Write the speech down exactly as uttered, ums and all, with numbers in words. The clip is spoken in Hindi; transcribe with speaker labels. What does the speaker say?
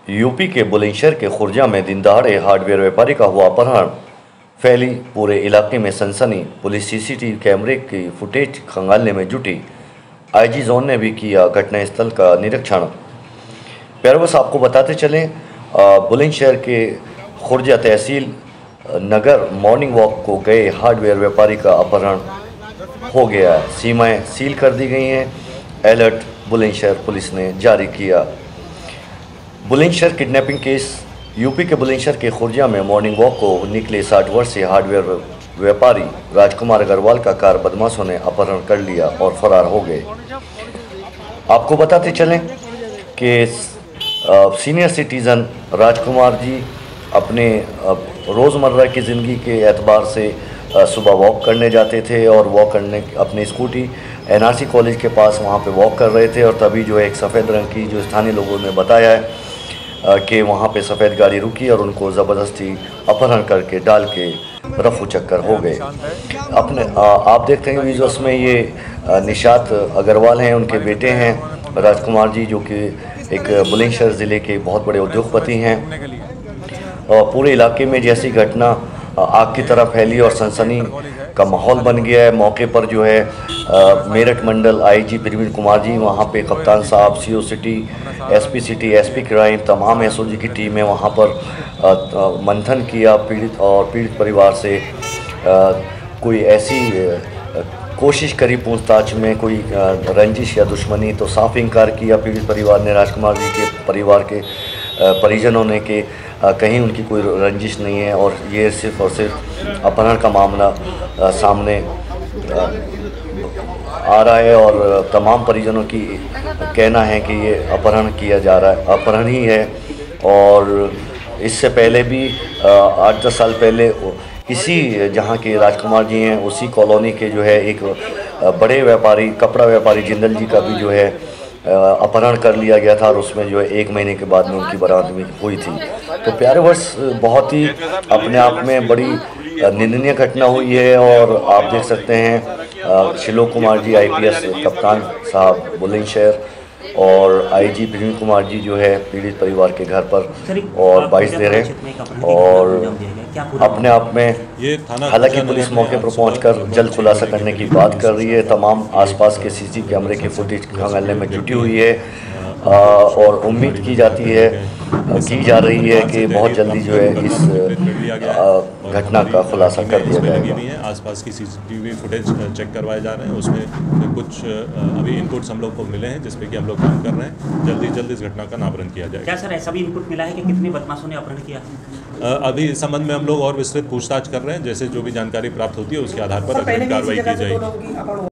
Speaker 1: यूपी के बुलंदशहर के खुर्जा में दिन दहाड़े हार्डवेयर व्यापारी का हुआ अपहरण, फैली पूरे इलाके में सनसनी। पुलिस सीसीटीवी कैमरे की फुटेज खंगालने में जुटी। आईजी जोन ने भी किया घटनास्थल का निरीक्षण। प्यारे आपको बताते चलें, बुलंदशहर के खुर्जा तहसील नगर मॉर्निंग वॉक को गए हार्डवेयर व्यापारी का अपहरण हो गया है। सीमाएं सील कर दी गई हैं। अलर्ट बुलंदशहर पुलिस ने जारी किया। Bulandshahr kidnapping case. यूपी के बुलंदशहर के खुर्जा में मॉर्निंग वॉक को निकले साठ वर्षीय हार्डवेयर व्यापारी राजकुमार अग्रवाल का कार बदमाशों ने अपहरण कर लिया और फरार हो गए। आपको बताते चलें कि सीनियर सिटीज़न राजकुमार जी अपने रोज़मर्रा की ज़िंदगी के एतबार से सुबह वॉक करने जाते थे और वॉक करने अपनी स्कूटी एनआरसी कॉलेज के पास वहाँ पे वॉक कर रहे थे और तभी जो है एक सफ़ेद रंग की, जो स्थानीय लोगों ने बताया है कि वहाँ पे सफ़ेद गाड़ी रुकी और उनको ज़बरदस्ती अपहरण करके डाल के रफू चक्कर हो गए। अपने आ, आप देखते हैं वीडियोस में ये निशात अग्रवाल हैं, उनके बेटे हैं राजकुमार जी, जो कि एक बुलंदशहर ज़िले के बहुत बड़े उद्योगपति हैं। और पूरे इलाके में जैसी घटना आग की तरह फैली और सनसनी का माहौल बन गया है। मौके पर जो है मेरठ मंडल आईजी प्रवीण कुमार जी, वहाँ पे कप्तान साहब, CO city, SP city, SP crime, तमाम एसओजी की टीमें वहाँ पर आ, आ, मंथन किया पीड़ित और पीड़ित परिवार से। आ, कोई ऐसी आ, कोशिश करी पूछताछ में, कोई आ, रंजिश या दुश्मनी, तो साफ इनकार किया पीड़ित परिवार ने, राजकुमार जी के परिवार के परिजनों ने, कि कहीं उनकी कोई रंजिश नहीं है और ये सिर्फ़ और सिर्फ अपहरण का मामला आ, सामने आ, आ रहा है। और तमाम परिजनों की कहना है कि ये अपहरण किया जा रहा है, अपहरण ही है। और इससे पहले भी आठ दस साल पहले इसी जहाँ के राजकुमार जी हैं, उसी कॉलोनी के जो है एक बड़े व्यापारी, कपड़ा व्यापारी जिंदल जी का भी जो है अपहरण कर लिया गया था और उसमें जो है एक महीने के बाद में उनकी बरात भी हुई थी। तो प्यारे वर्ष बहुत ही अपने आप में बड़ी निंदनीय घटना हुई है। और आप देख सकते हैं शिलोक कुमार जी आईपीएस कप्तान साहब बुलंदशहर और आईजी प्रवीण कुमार जी जो है पीड़ित परिवार के घर पर और बाइस दे रहे हैं। और अपने आप में हालांकि पुलिस मौके पर पहुंचकर जल्द खुलासा करने की बात कर रही है। तमाम आसपास के सीसी कैमरे की फुटेज खंगालने में जुटी हुई है। आ, और उम्मीद की जाती है की जा रही है कि बहुत जल्दी जो है इस घटना का खुलासा कर दिया जाएगा।
Speaker 2: आसपास की सीसीटीवी फुटेज चेक करवाए जा रहे हैं, उसमें कुछ अभी इनपुट्स हम लोग को मिले हैं जिस पे कि हम लोग काम कर रहे हैं। जल्दी जल्दी इस घटना का नामकरण किया जाएगा।
Speaker 3: क्या सर ऐसा भी इनपुट मिला है कि कितने बदमाशों ने अपहरण किया?
Speaker 2: अभी इस संबंध में हम लोग और विस्तृत पूछताछ कर रहे हैं। जैसे जो भी जानकारी प्राप्त होती है उसके आधार पर कार्रवाई की जाएगी।